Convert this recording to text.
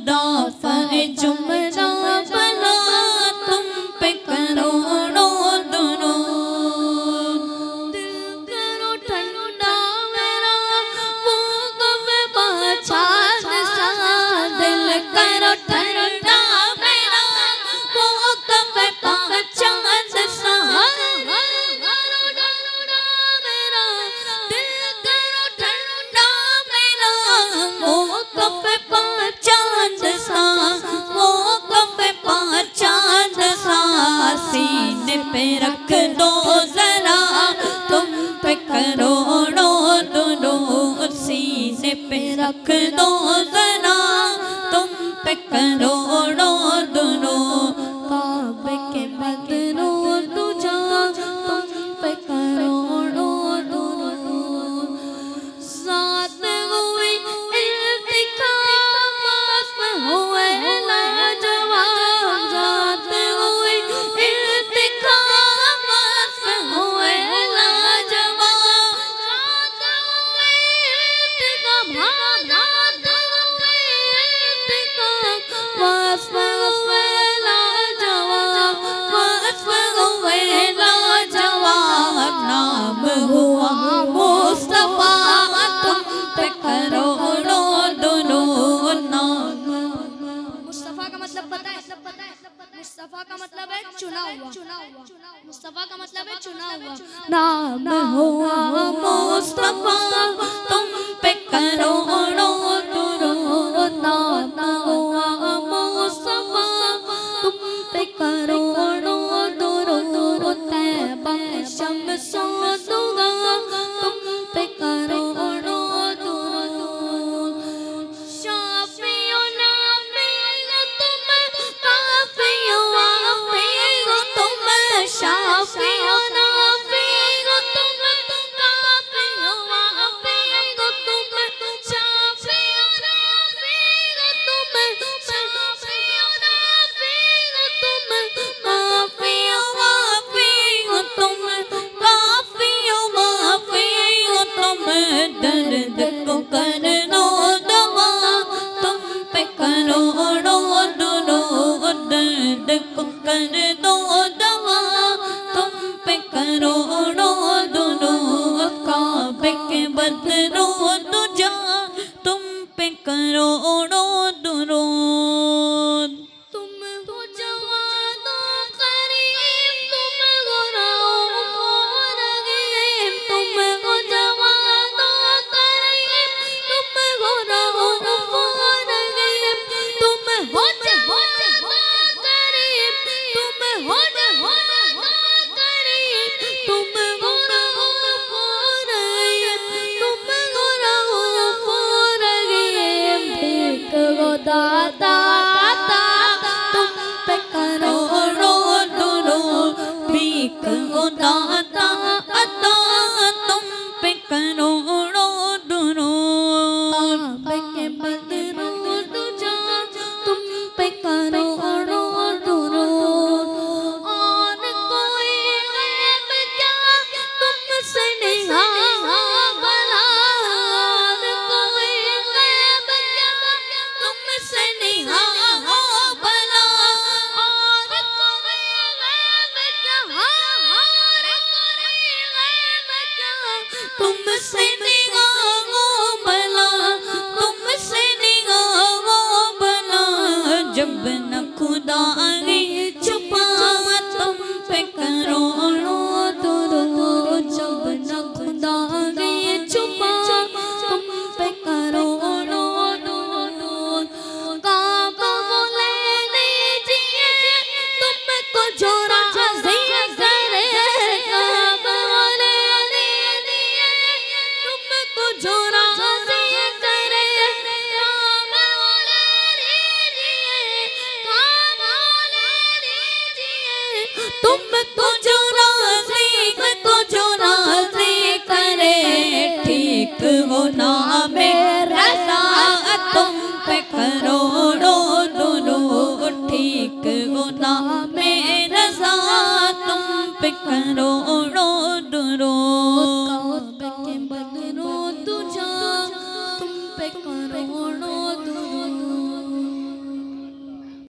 खुदा फे जुमरा बना तुम पे करोड़ों दुरूद। दिल करो ठंडा मेरा वो गम बाचार सा, दिल करो ठंडा मेरा वो गम बाचार सा। सीने पे रख दो जरा तुम पे करोड़ों दुरूद। सीने पे रख दो जरा तुम पे करोड़ों दुरूद। काबे के बदरों तुझा तुम पे करोड़ों दुरूद। साथ हुई इल्तिकाम हुए लाजवाब, साथ हुई इल्तिकाम हुए लाजवाब, साथ हुई इल्तिकाम हुए लाजवाब, हुए लाजवाब। नाम हुआ मुस्तफा तुम पे करोड़ों दुरूद। नाम मुस्तफा का मतलब पता है? मुस्तफा का मतलब है चुना हुआ। मुस्तफा का मतलब है चुना हुआ। नाम हुआ मुस्तफा तुम पे करोड़ों दुरूद। नाम हुआ मुस्तफा तुम पे करोड़ों दुरूद। तैबा शम्सो दुआ तुम पे करोड़ों दुरूद। शाफियो नाफियो तुम, काफियो वाफियो तुम, शाफियो नाफियो तुम, काफियो वाफियो तुम, शाफियो नाफियो तुम, शाफियो नाफियो तुम, काफियो वाफियो तुम, काफियो वाफियो तुम। दर्द को कर लो दवा तुम पे करोड़ों दुरूद। दर्द को कर दो दवा तुम पे करोड़ों दुरूद। काबे के बदरों तुझा तुम पे करोड़ों दुरूद। तुम हो जवानों करीम, तुम हो रऊफ़ रहीम, तुम हो जवानों करीम, तुम हो रऊफ़ रहीम, तुम हो जवानों करीम, तुम हो जवानों करीम, तुम हो रऊफ़ रहीम, तुम हो रऊफ़ रहीम। भीख हो दाता तुम पे करोड़ों दुरूद। भीख हो दाता अता तुम पे करोड़ों दुरूद। काबे के बदरों तुझा तुम पे करोड़ों दुरूद। और कोई गैब क्या तुमसे निहा भला, और कोई गैब क्या तुमसे निहा भला, और कोई गैब क्या, और कोई गैब क्या तुमसे निहा भला, तुमसे निहा भला। जब न खुदा ने छुपा तुम पे करोड़ों दुरूद। जब न खुदा ने छुपा तुम पे करोड़ों दुरूद। काबा बोले लीजिए तुमको जो राज़ी करे, काबा बोले लीजिए तुमको जो राज़ी करे, काबा बोले लीजिए, काबा बोले लीजिए तुमको जो राज़ी करे। ठीक हो ना मेरा तुम पे करोड़ों दुरूद। ठीक हो ना मेरा तुम पे करो